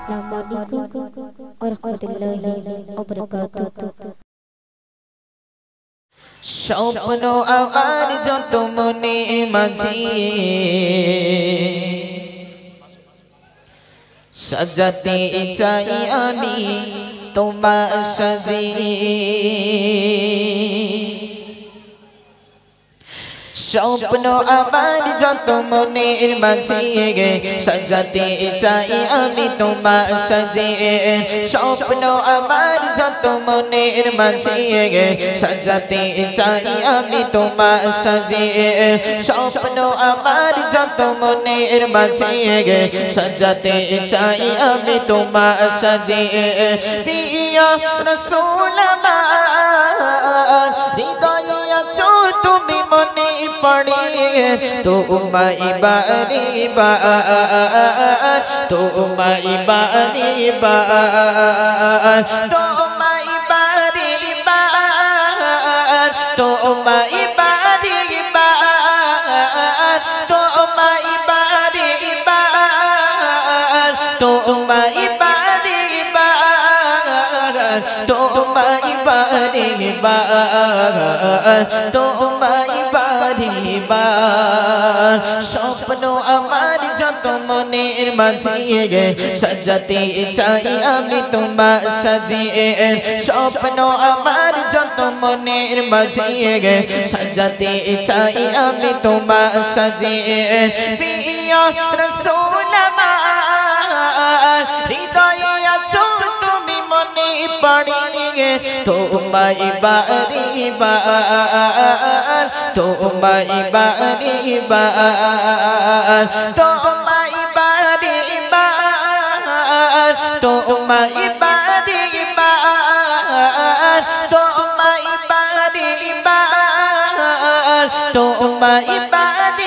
Assalamualaikum warahmatullahi wabarakatuh. স্বপ্ন আমার যত মনে মাঝে সাজাতে চাই আমি তোমার সাজে স্বপ্ন আমার যত মনের মাঝে সাজাতে চাই আমি তোমার সাজে স্বপ্ন আমার যত মনের মাঝে সাজাতে চাই আমি তোমার সাজে স্বপ্ন আমার যত মনের মাঝে সাজাতে চাই আমি তোমার সাজে প্রিয় রাসূল আমার হৃদয়ে আছো তুমি মনে পড়ে তোমায় বারে বার তোমায় বারে বার তোমায় বারে বার তোমায় বারে বার তোমায় বারে বার তোমায় বারে বার তোমায় বারে বার তোমায় বারে বার স্বপ্ন আমার যত মনের মাঝে সাজাতে চাই আমি তোমার সাজে স্বপ্ন আমার যত মনের মাঝে সাজাতে চাই আমি তোমার সাজে প্রিয় রাসূল আমার হৃদয়ে আছো তুমি মনে পড়ে তোমায় বারে বার তোমায় বারে বার তোমায় বারে বার তোমায় বারে বার তোমায় বারে বার তোমায় বারে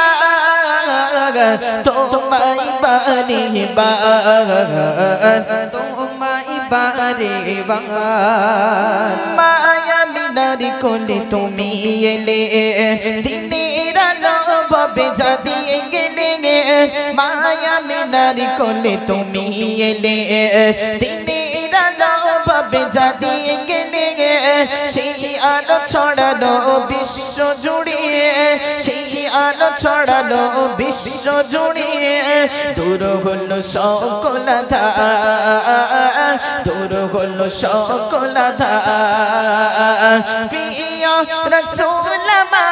বার তোমায় বারে বার তোমায় বারে বার মায়া মিনার কোলে তুমি এলে দিনের আলো ভাবে জ্বালিয়ে গেলে মায়া মিনার কোলে তুমি এলে দিনের আলো ভাবে জ্বালিয়ে গেলে সেই আলো ছড়ালো বিশ্ব জুড়িয়ে সেই আলো ছড়ালো বিশ্ব জুড়িয়ে দূর হলো সকল আঁধার দূর হলো সকল আঁধার প্রিয় রাসূল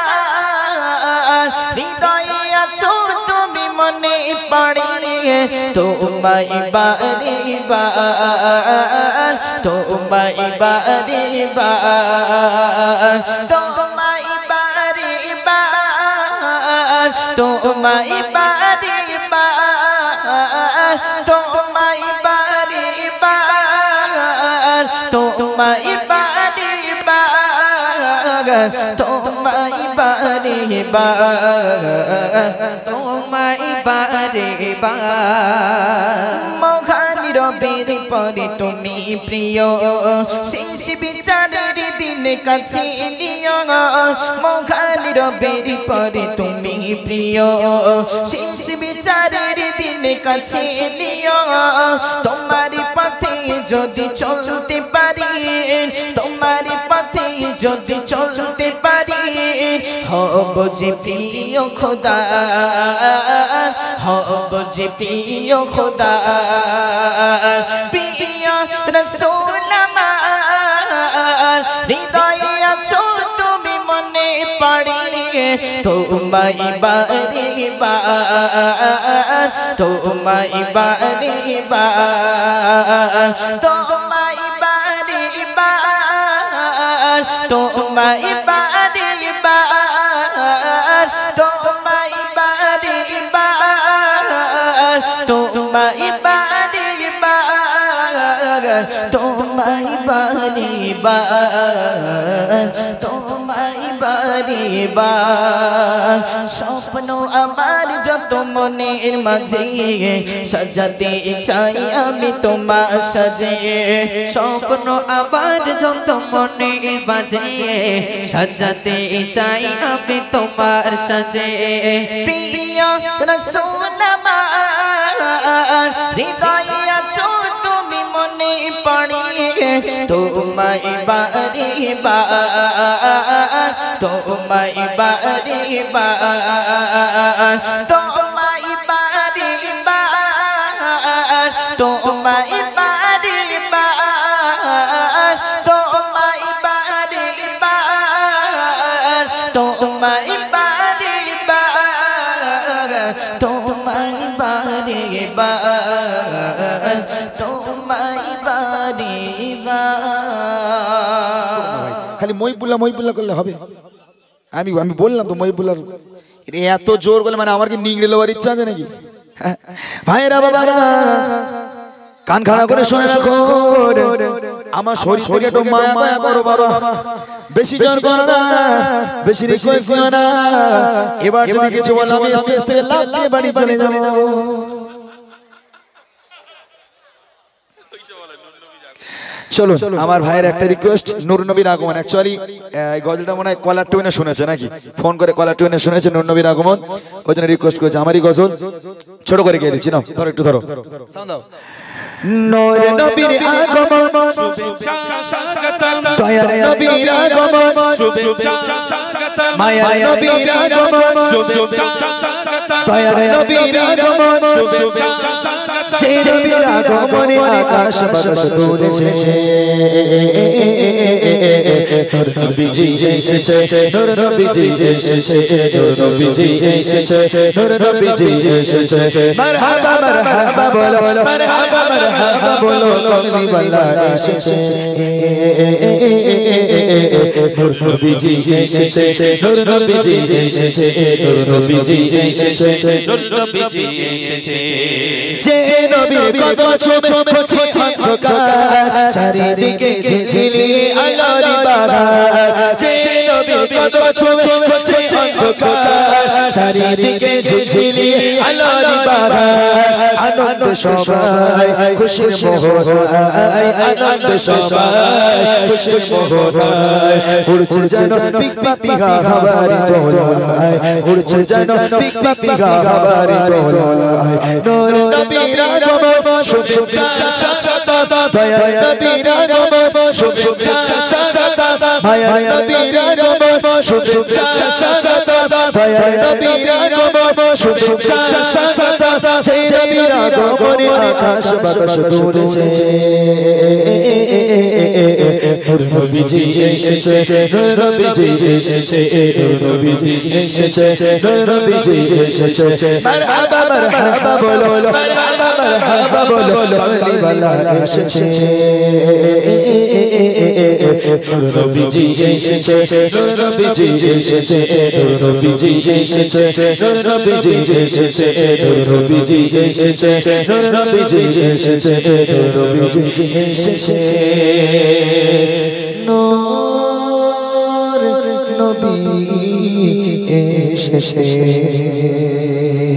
আমার হৃদয়ে আছো তুমি মনে পড়ে তোমায় বারে বার তোমায় বারে বার তোমায় বারে বার তোমায় বারে বার তোমায় বারে বার তোমায় বারে বার তোমায় বারে বার তোমায় বারে বার মহানি রবের পরে তুমি প্রিয় শেষ বিচারের দিন কাছে নিও মহানি রবের পরে তুমি প্রিয় শেষ বিচারের দিন কাছে নিও তোমার পথে যদি চলতে পারি তোমার পথে যদি চলতে পারি হব যে প্রিয় খোদা হব যে প্রিয় খোদা প্রিয় রাসূল আমার হৃদয়ে আছো তুমি মনে পড়ে তোমায় বারে বার তোমায় বারে বার তোমায় বারে বার তোমায় বারে বার তোমায় বারে বার তোমায় বারে বার তোমায় বারে বার তোমায় বারে বার স্বপ্ন আমার যত মনের মাঝে সাজাতে চাই আমি তোমার সাজে স্বপ্ন আবার যত মনের মাঝে সাজাতে চাই আমি তোমার সাজে প্রিয় রাসূল আমার হৃদয়ে আছো তুমি মনে পড়ে তোমায় বারে বার তোমায় বারে বার তোমায় বারে বার তোমায় বারে বার তোমায় বারে বার তোমায় বারে বার তোমায় বারে বার তোমায় বারে বার খালি মহিবুল্লাহ করলে হবে আমি বললাম তো মহিবুল্লাহ এত জোর করলে মানে আমার কি নিংড়ে লওয়ার ইচ্ছা আছে নাকি ভাইরা বাবারা কান খাড়া করে শুনে রাখো আমার শরীর থেকে একটু মায়া দয়া করো বাবা বেশি জোর করো না বেশি রিকোয়েস্ট করো না এবার যদি কিছু বলো আমি স্টেজ থেকে লাফ দিয়ে বাড়ি চলে যাব চলো আমার ভাইয়ের একটা রিকোয়েস্ট নূর নবীর আগমন অ্যাকচুয়ালি এই গজলটা মনে হয় কলার টুনে শুনেছে নাকি ফোন করে কলার টুনে শুনেছে নূর নবীর আগমন ওই জন্য রিকোয়েস্ট করেছে আমারই গজল ছোট করে গিয়ে দিচ্ছি নাও ধরো একটু ধরো নূর নবীর আগমন শুভেচ্ছা স্বাগতম দয়ার নবীর আগমন শুভেচ্ছা স্বাগতম মায়ার নবীর আগমন শুভেচ্ছা স্বাগতম দয়ার নবীর আগমন শুভেচ্ছা স্বাগতম যে নবীর আগমনে আকাশ বাতাস দুলেছে নূর নবীজি এসেছে নূর নবীজি এসেছে নূর নবীজি এসেছে নূর নবীজি এসেছে মারহাবা মারহাবা বলো মারহাবা মারহাবা বলো কমলি ওয়ালা এসেছে নূর নবীজি এসেছে নূর নবীজি এসেছে নূর নবীজি এসেছে নূর নবীজি এসেছে যে নবীর কদম ছুঁয়ে খোঁজে অন্ধকার চারিদিকে ঝিলমিলিয়ে আলোর বাহার যে নবীর কদম ছুঁয়ে খোঁজে অন্ধকার চারিদিকে ঝিলমিলিয়ে আলোর বাহার আনন্দ সবাই খুশির মোহরায় আনন্দ সবাই খুশির মোহরায় উড়ছে যেন পিকা পিকা হাওয়ার দোলায় উড়ছে যেন পিকা পিকা হাওয়ার দোলায় নূর নবীর আগমন শুভেচ্ছা স্বাগতম দয়ার নবীর আগমন শুভেচ্ছা স্বাগতম মায়ার নবীর আগমন শুভেচ্ছা স্বাগতম দয়ার নবীর আগমন শুভেচ্ছা স্বাগতম যে নবীর আগমনে আকাশ বাতাস দুলেছে নূর নবীজি এসেছে নূর নবীজি এসেছে নূর নবীজি এসেছে নূর নবীজি এসেছে মারহাবা মারহাবা বলো মারহাবা মারহাবা বলো কমলি ওয়ালা এসেছে নূর নবীজি এসেছে নূর নবীজি এসেছে নূর নবীজি এসেছে নূর নবীজি এসেছে নূর নবীজি এসেছে নূর নবীজি এসেছে নূর নবীজি এসেছে নূর নবী এসেছে